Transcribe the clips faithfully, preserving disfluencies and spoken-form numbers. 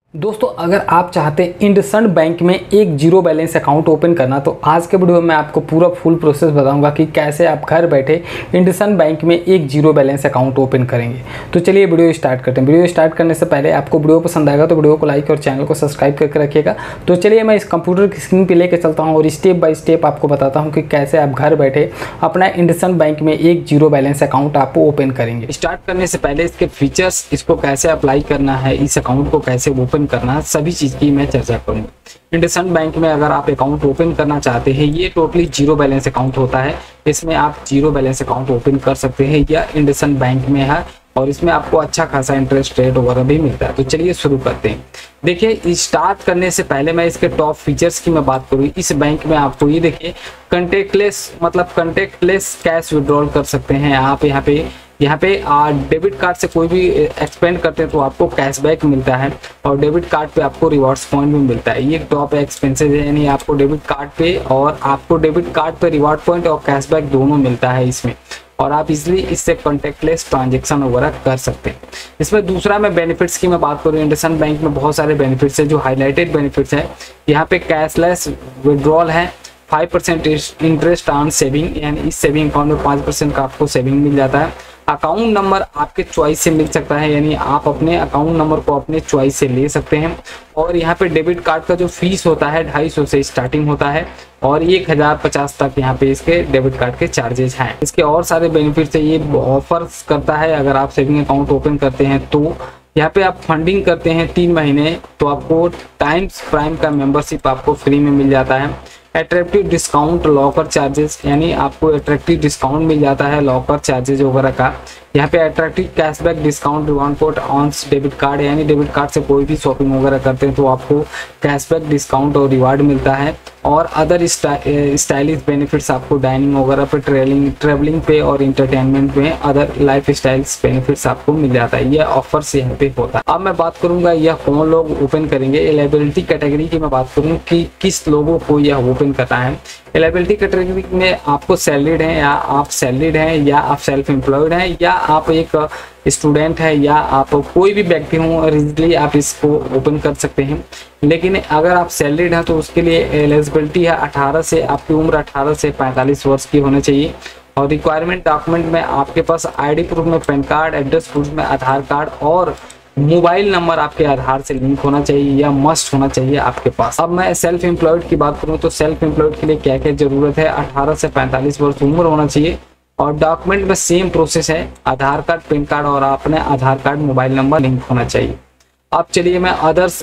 दोस्तों, अगर आप चाहते हैं इंडसइंड बैंक में एक जीरो बैलेंस अकाउंट ओपन करना, तो आज के वीडियो में मैं आपको पूरा फुल प्रोसेस बताऊंगा कि कैसे आप घर बैठे इंडसइंड बैंक में एक जीरो बैलेंस अकाउंट ओपन करेंगे। तो चलिए वीडियो स्टार्ट करते हैं। वीडियो स्टार्ट करने से पहले आपको वीडियो पसंद आएगा तो वीडियो को लाइक और चैनल को सब्सक्राइब करके रखिएगा। तो चलिए मैं इस कंप्यूटर की स्क्रीन पर लेकर चलता हूँ और स्टेप बाय स्टेप आपको बताता हूँ कि कैसे आप घर बैठे अपना इंडसइंड बैंक में एक जीरो बैलेंस अकाउंट आप ओपन करेंगे। स्टार्ट करने से पहले इसके फीचर्स, इसको कैसे अप्लाई करना है, इस अकाउंट को कैसे ओपन करना है, सभी चीज की मैं चर्चा करूंगा। इंडसइंड बैंक में अगर आप अकाउंट ओपन करना चाहते हैं, ये टोटली जीरो बैलेंस अकाउंट होता है। इसमें आप जीरो बैलेंस अकाउंट ओपन कर सकते हैं या इंडसइंड बैंक में है, और इसमें आपको अच्छा खासा इंटरेस्ट रेट वगैरह भी मिलता है। तो चलिए शुरू करते हैं। देखिए, स्टार्ट करने से पहले मैं इसके टॉप फीचर्स की मैं बात करूँ। इस बैंक में आपको ये देखिए कंटेक्टलेस मतलब कंटेक्टलेस कैश विड्रॉल कर सकते हैं आप। यहाँ पे यहाँ पे डेबिट कार्ड से कोई भी एक्सपेंड करते हैं तो आपको कैशबैक मिलता है, और डेबिट कार्ड पे आपको रिवॉर्ड्स पॉइंट भी मिलता है। ये टॉप एक्सपेंसेस है, यानी आपको डेबिट कार्ड पे और आपको डेबिट कार्ड पे रिवॉर्ड पॉइंट और कैशबैक दोनों मिलता है इसमें, और आप इजीली इससे कॉन्टेक्टलेस ट्रांजेक्शन वगैरह कर सकते हैं। इसमें दूसरा मैं बेनिफिट्स की मैं बात करूँ, इंडसइंड बैंक में बहुत सारे बेनिफिट्स है जो हाईलाइटेड बेनिफिट्स है। यहाँ पे कैशलेस विड्रॉल है, five percent interest on saving, यानी इस सेविंग अकाउंट में पाँच परसेंट का आपको सेविंग मिल जाता है। अकाउंट नंबर आपके चॉइस से मिल सकता है, यानी आप अपने अकाउंट नंबर को अपने चॉइस से ले सकते हैं। और यहाँ पे डेबिट कार्ड का जो फीस होता है ढाई सौ से स्टार्टिंग होता है, और एक हजार पचास तक यहाँ पे इसके डेबिट कार्ड के चार्जेस हैं। इसके और सारे बेनिफिट्स है, ये ऑफर्स करता है। अगर आप सेविंग अकाउंट ओपन करते हैं तो यहाँ पे आप फंडिंग करते हैं तीन महीने तो आपको टाइम्स प्राइम का मेंबरशिप आपको फ्री में मिल जाता है। अट्रैक्टिव डिस्काउंट लॉकर चार्जेस, यानी आपको अट्रैक्टिव डिस्काउंट मिल जाता है लॉकर चार्जेस वगैरह का। यहाँ पे attractive cashback discount reward code on debit card, यानी डेबिट कार्ड से कोई भी शॉपिंग वगैरह करते हैं तो आपको कैशबैक डिस्काउंट और रिवार्ड मिलता है। और अदर स्टाइलिश बेनिफिट्स आपको डाइनिंग वगैरह पे, ट्रेवलिंग ट्रेवलिंग पे और इंटरटेनमेंट में अदर लाइफ स्टाइल्स बेनिफिट्स आपको मिल जाता है। यह ऑफर्स यहाँ पे होता है। अब मैं बात करूंगा यह कौन लोग ओपन करेंगे। एलिजिबिलिटी कैटेगरी की मैं बात करूँ कि किस लोगों को यह ओपन करना है। एलिजिबिलिटी कैटेगरी में आपको सैलरीड हैं, या आप सैलरीड हैं, या आप सेल्फ एम्प्लॉयड हैं, या आप एक स्टूडेंट है, या आप कोई भी व्यक्ति हो, इजीली आप इसको ओपन कर सकते हैं। लेकिन अगर आप सैलरीड हैं तो उसके लिए एलिजिबिलिटी है अठारह से, आपकी उम्र अठारह से पैंतालीस वर्ष की होनी चाहिए। और रिक्वायरमेंट डॉक्यूमेंट में आपके पास आईडी प्रूफ में पैन कार्ड, एड्रेस प्रूफ में आधार कार्ड और मोबाइल नंबर आपके आधार से लिंक होना चाहिए या मस्ट होना चाहिए आपके पास। अब मैं सेल्फ एम्प्लॉयड की बात करूं तो सेल्फ एम्प्लॉयड के लिए क्या क्या जरूरत है, अठारह से पैंतालीस वर्ष उम्र होना चाहिए, और डॉक्यूमेंट में सेम प्रोसेस है, आधार कार्ड, पैन कार्ड और अपने Aadhaar card mobile number link होना चाहिए। अब चलिए मैं अदर्स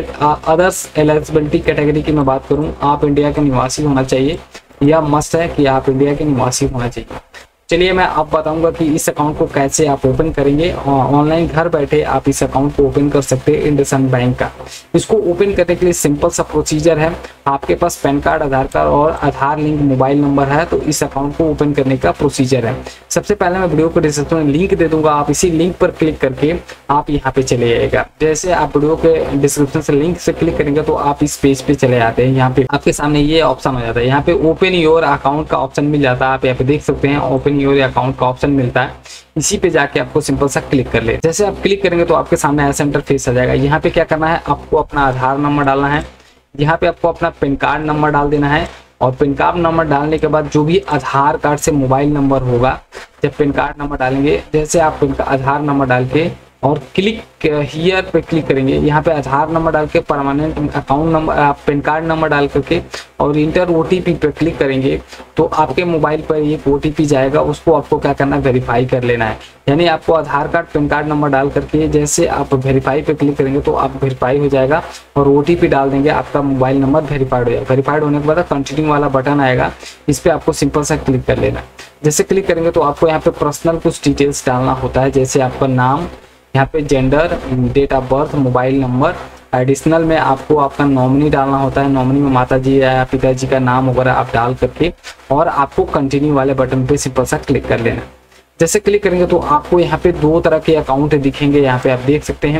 अदर्स एलिजिबिलिटी कैटेगरी की मैं बात करूं, आप इंडिया के निवासी होना चाहिए, या मस्ट है कि आप इंडिया के निवासी होना चाहिए। चलिए मैं अब बताऊंगा कि इस अकाउंट को कैसे आप ओपन करेंगे। ऑनलाइन घर बैठे आप इस अकाउंट को ओपन कर सकते हैं इंडसइंड बैंक का। इसको ओपन करने के लिए सिंपल सा प्रोसीजर है। आपके पास पैन कार्ड, आधार कार्ड और आधार लिंक मोबाइल नंबर है तो इस अकाउंट को ओपन करने का प्रोसीजर है। सबसे पहले मैं वीडियो को डिस्क्रिप्शन में लिंक दे दूंगा, आप इसी लिंक पर क्लिक करके आप यहाँ पे चले जाएगा। जैसे आप वीडियो के डिस्क्रिप्शन से लिंक से क्लिक करेंगे तो आप इस पेज पे चले जाते हैं। यहाँ पे आपके सामने ये ऑप्शन आ जाता है, यहाँ पे ओपन योर अकाउंट का ऑप्शन मिल जाता है। आप यहाँ पे देख सकते हैं ओपन योर अकाउंट का ऑप्शन मिलता है। इसी पे जाके आपको सिंपल सा क्लिक कर ले। जैसे आप क्लिक करेंगे तो आपके सामने ऐसा इंटरफेस आ जाएगा। यहाँ पे क्या करना है, आपको अपना आधार नंबर डालना है, यहाँ पे आपको अपना पैन कार्ड नंबर डाल देना है, और पैन कार्ड नंबर डालने के बाद जो भी आधार कार्ड से मोबाइल नंबर होगा, जब पैन कार्ड नंबर डालेंगे, जैसे आप आधार नंबर डाल के और क्लिक हियर पे क्लिक करेंगे, यहाँ पे आधार नंबर डाल के permanent account number, PAN card number डाल करके और इंटर ओटीपी पे क्लिक करेंगे तो आपके मोबाइल पर एक ओटीपी जाएगा। उसको आपको क्या करना है, वेरीफाई कर लेना है। यानी आपको Aadhaar card, PAN card number डाल करके जैसे आप वेरीफाई पे क्लिक करेंगे तो आप वेरीफाई हो जाएगा, और ओटीपी डाल देंगे, आपका मोबाइल नंबर वेरीफाइड हो जाएगा। वेरीफाइड होने के बाद कंटिन्यू वाला बटन आएगा, इस पर आपको सिंपल सा क्लिक कर लेना है। जैसे क्लिक करेंगे तो आपको यहाँ पे पर्सनल कुछ डिटेल्स डालना होता है, जैसे आपका नाम, यहाँ पे gender, date of birth, mobile number. Additional में आपको आपका नॉमिनी डालना होता है, नॉमिनी में माता जी या पिताजी का नाम वगैरह आप डाल करके, और आपको कंटिन्यू वाले बटन पे सिंपल सा क्लिक कर लेना। जैसे क्लिक करेंगे तो आपको यहाँ पे दो तरह के अकाउंट दिखेंगे, यहाँ पे आप देख सकते हैं।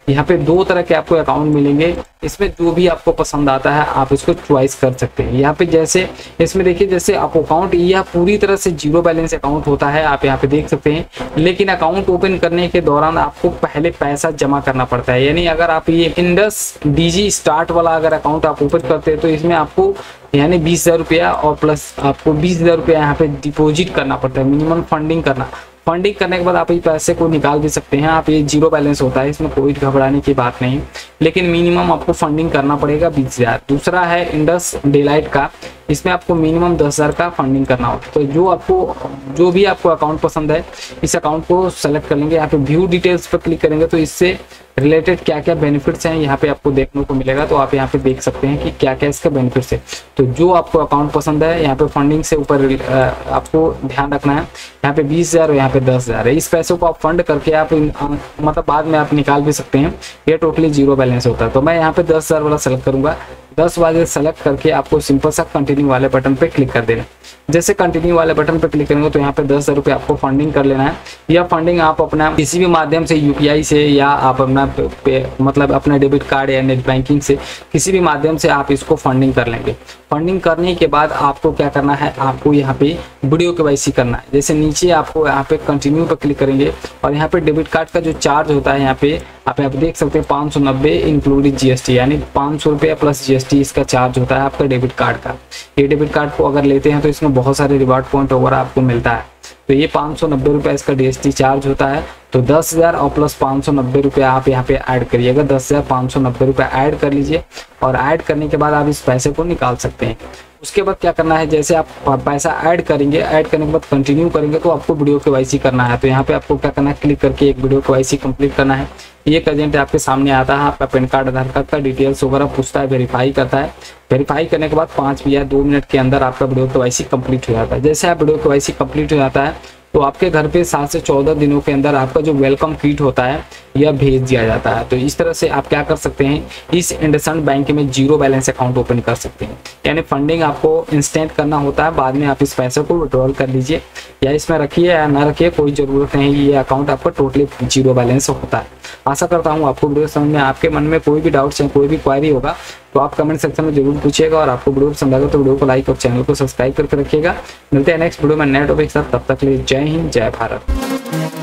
यहाँ पे दो तरह के आपको अकाउंट मिलेंगे, इसमें जो भी आपको पसंद आता है आप इसको चॉइस कर सकते हैं। यहाँ पे जैसे इसमें देखिए, जैसे आप अकाउंट, यह पूरी तरह से जीरो बैलेंस अकाउंट होता है, आप यहाँ पे देख सकते हैं। लेकिन अकाउंट ओपन करने के दौरान आपको पहले पैसा जमा करना पड़ता है। यानी अगर आप ये इंडस डीजी स्टार्ट वाला अगर अकाउंट आप ओपन करते हैं तो इसमें आपको यानी बीस हजार रुपया और प्लस आपको बीस हजार रुपया यहाँ पे डिपॉजिट करना पड़ता है, मिनिमम फंडिंग करना। फंडिंग करने के बाद आप ये पैसे को निकाल भी सकते हैं। आप ये जीरो बैलेंस होता है, इसमें कोई घबराने की बात नहीं, लेकिन मिनिमम आपको फंडिंग करना पड़ेगा बीस हजार। दूसरा है इंडस डेलाइट का, इसमें आपको मिनिमम दस हजार का फंडिंग करना होगा। तो जो आपको जो भी आपको अकाउंट पसंद है इस अकाउंट को सेलेक्ट कर लेंगे। यहाँ पे व्यू डिटेल्स पर क्लिक करेंगे तो इससे रिलेटेड क्या क्या बेनिफिट्स हैं यहाँ पे आपको देखने को मिलेगा। तो आप यहाँ पे देख सकते हैं कि क्या क्या इसका बेनिफिट्स है। तो जो आपको अकाउंट पसंद है, यहाँ पे फंडिंग से ऊपर आपको ध्यान रखना है, यहाँ पे बीस हजार और यहाँ पे दस हजार है। इस पैसों को आप फंड करके आप मतलब बाद में आप निकाल भी सकते हैं, ये टोटली जीरो बैलेंस होता है। तो मैं यहाँ पे दस हजार वाला सेलेक्ट करूंगा। दस वाले सेलेक्ट करके आपको सिंपल सा कंटिन्यू वाले बटन पे क्लिक कर देना। जैसे कंटिन्यू वाले बटन पे क्लिक करेंगे तो यहाँ पे दस हजार रुपये आपको फंडिंग कर लेना है। यह फंडिंग आप अपना किसी भी माध्यम से, यूपीआई से या आप अपना पे, पे, मतलब अपना डेबिट कार्ड या नेट बैंकिंग से, किसी भी माध्यम से आप इसको फंडिंग कर लेंगे। फंडिंग करने के बाद आपको क्या करना है, आपको यहाँ पे वीडियो केवाईसी करना है। जैसे नीचे आपको यहाँ पे कंटिन्यू पे क्लिक करेंगे और यहाँ पे डेबिट कार्ड का जो चार्ज होता है यहाँ पे आप यहाँ पे देख सकते हैं पाँच सौ नब्बे इंक्लूडिंग जीएसटी, यानी पाँच सौ रुपया प्लस जीएसटी इसका चार्ज होता है आपका डेबिट कार्ड का। ये डेबिट कार्ड को अगर लेते हैं तो इसमें बहुत सारे रिवार्ड पॉइंट वगैरह आपको मिलता है। तो ये पाँच सौ नब्बे रुपया इसका जीएसटी चार्ज होता है। तो दस हजार और प्लस पाँच सौ नब्बे रुपया आप यहाँ पे ऐड करिएगा। दस हजार पाँच सौ नब्बे रुपया ऐड कर लीजिए और ऐड करने के बाद आप इस पैसे को निकाल सकते हैं। उसके बाद क्या करना है, जैसे आप पैसा ऐड करेंगे, ऐड करने के बाद कंटिन्यू करेंगे तो आपको वीडियो केवाईसी करना है। तो यहाँ पे आपको क्या करना है, क्लिक करके एक वीडियो केवाईसी कंप्लीट करना है। एक एजेंट आपके सामने आता है, आपका पैन कार्ड, आधार कार्ड का डिटेल्स वगैरह पूछता है, वेरीफाई करता है। वेरीफाई करने के बाद पाँच या दो मिनट के अंदर आपका वीडियो केवाईसी कंप्लीट हो जाता है। जैसे आप वीडियो केवाईसी कंप्लीट हो जाता है तो आपके घर पे सात से चौदह दिनों के अंदर आपका जो वेलकम किट होता है यह भेज दिया जाता है। तो इस तरह से आप क्या कर सकते हैं, इस इंडसइंड बैंक में जीरो बैलेंस अकाउंट ओपन कर सकते हैं। यानी फंडिंग आपको इंस्टेंट करना होता है, बाद में आप इस पैसे को विड्रॉल कर लीजिए या इसमें रखिए या ना रखिए, कोई ज़रूरत नहीं, ये अकाउंट आपका टोटली जीरो बैलेंस होता है। आशा करता हूँ आपको वीडियो समझ में, आपके मन में कोई भी डाउट्स है, कोई भी क्वारी होगा तो आप कमेंट सेक्शन में जरूर पूछिएगा। और आपको वीडियो पसंद आएगा तो वीडियो को लाइक और चैनल को सब्सक्राइब करके रखिएगा। मिलते हैं नेक्स्ट वीडियो में नए टॉपिक के साथ, तब तक के लिए जय हिंद, जय भारत।